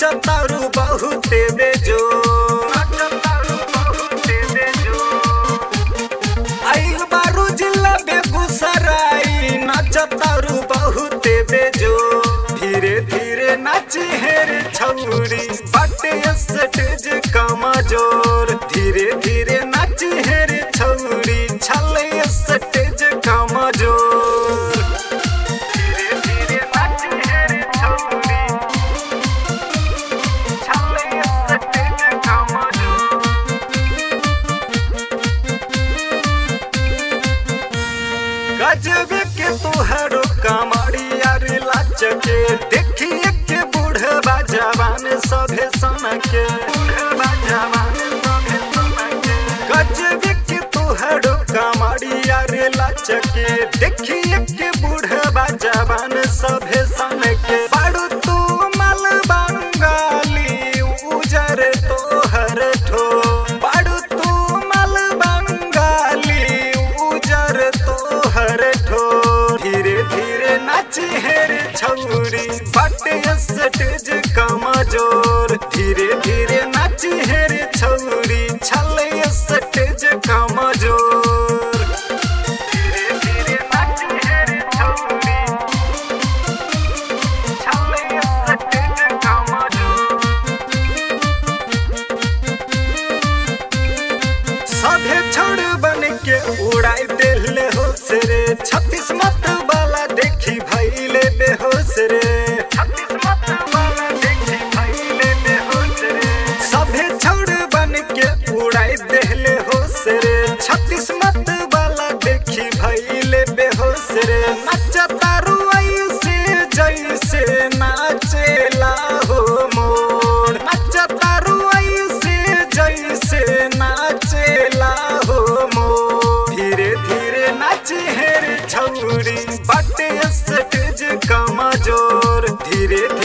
नाचतारू बहुते बेजोर आइल बारू जिला बेगूसराय नाचतारू बहुते बेजोर धीरे धीरे नाची हेरे छौरी बाटे स्टेज कमजोर धीरे धीरे नाची हेरे छौरी छले स्टेज कमजोर धीरे धीरे नाची हेरे छौरी छले स्टेज कमजोर गजब के तुहरो कमरिया रे लाचके देखिए के बूढ़वा जवान सभे सनके गजब के तुहरो कमरिया रे लाचके देखिए के बूढ़वा जवान सभे सनके बारू तू मल बंगाली उजर तोहर ठो बारू तू मल बंगाली उजर तोहर ठो धीरे धीरे नाची हेरे छौरी बाटे स्टेज कमजोर धीरे धीरे नाची हेरे छौरी छले स्टेज कमजोर धीरे धीरे नाची हेरे छौरी छले स्टेज कमजोर सभे छोड़ बन के उड़ाई देले होश रे 36 मत वाला देखी भइले बेहोश रे 36 मत वाला देखी भइले बेहोश रे सभे छोड़ बन के उड़ाई देले होश रे 36 मत वाला देखी भइले बेहोश रे नचतारू ऐसे जैसे नाचेला हो मोर नचतारू ऐसे जैसे नाचेला हो मोर धीरे धीरे नाची हेरे छौरी बाटे स्टेज कमजोर धीरे